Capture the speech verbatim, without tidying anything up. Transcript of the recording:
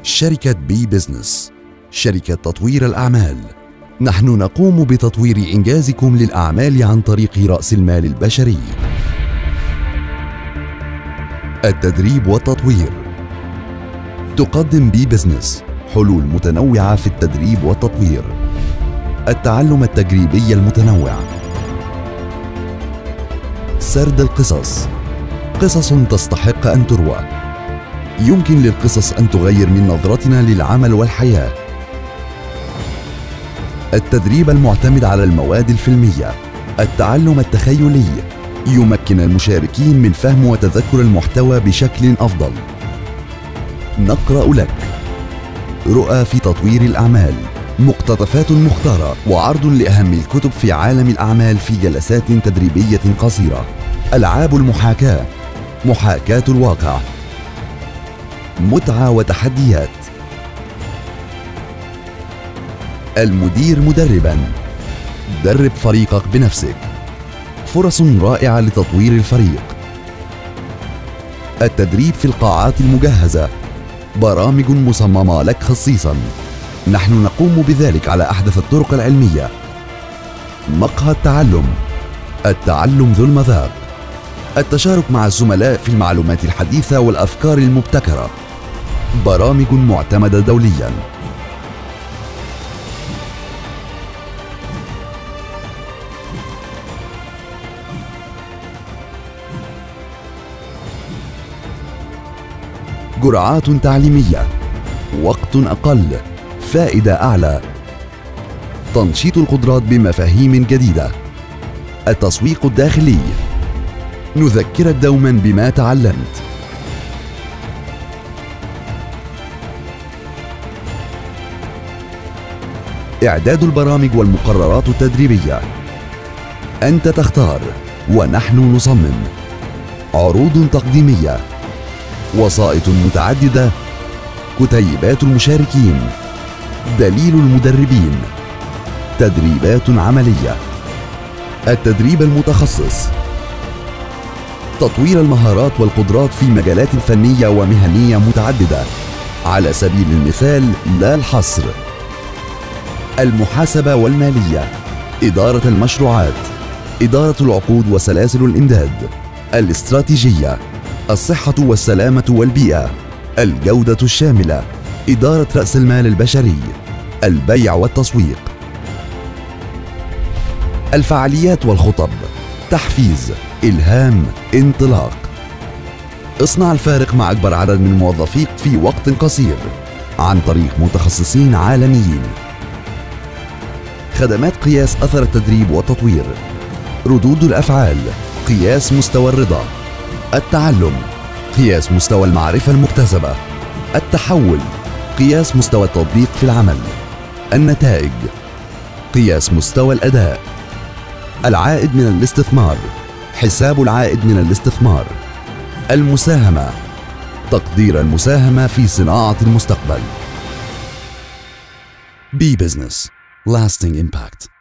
شركة بي بزنس، شركة تطوير الأعمال. نحن نقوم بتطوير إنجازكم للأعمال عن طريق رأس المال البشري، التدريب والتطوير. تقدم بي بزنس حلول متنوعة في التدريب والتطوير، التعلم التجريبي المتنوع، سرد القصص، قصص تستحق أن تروى. يمكن للقصص أن تغير من نظرتنا للعمل والحياة. التدريب المعتمد على المواد الفيلمية، التعلم التخيلي يمكن المشاركين من فهم وتذكر المحتوى بشكل أفضل. نقرأ لك رؤى في تطوير الأعمال، مقتطفات مختارة وعرض لأهم الكتب في عالم الأعمال في جلسات تدريبية قصيرة. ألعاب المحاكاة، محاكاة الواقع، متعة وتحديات. المدير مدرباً، درب فريقك بنفسك، فرص رائعة لتطوير الفريق. التدريب في القاعات المجهزة، برامج مصممة لك خصيصاً، نحن نقوم بذلك على أحدث الطرق العلمية. مقهى التعلم، التعلم ذو المذاق، التشارك مع الزملاء في المعلومات الحديثة والأفكار المبتكرة، برامج معتمدة دولياً. جرعات تعليمية، وقت أقل، فائدة أعلى، تنشيط القدرات بمفاهيم جديدة، التسويق الداخلي، نذكرك دوما بما تعلمت. إعداد البرامج والمقررات التدريبية، أنت تختار ونحن نصمم. عروض تقديمية، وسائط متعددة، كتيبات المشاركين، دليل المدربين، تدريبات عملية، التدريب المتخصص، تطوير المهارات والقدرات في مجالات فنية ومهنية متعددة، على سبيل المثال لا الحصر. المحاسبة والمالية، إدارة المشروعات، إدارة العقود وسلاسل الإمداد، الاستراتيجية، الصحة والسلامة والبيئة، الجودة الشاملة، إدارة رأس المال البشري، البيع والتسويق. الفعاليات والخطب، تحفيز، إلهام، انطلاق. اصنع الفارق مع أكبر عدد من موظفيك في وقت قصير عن طريق متخصصين عالميين. خدمات قياس أثر التدريب والتطوير، ردود الأفعال، قياس مستوى الرضا، التعلم، قياس مستوى المعرفة المكتسبة، التحول، قياس مستوى التطبيق في العمل، النتائج، قياس مستوى الأداء، العائد من الاستثمار، حساب العائد من الاستثمار، المساهمة، تقدير المساهمة في صناعة المستقبل. بي بزنس، lasting impact.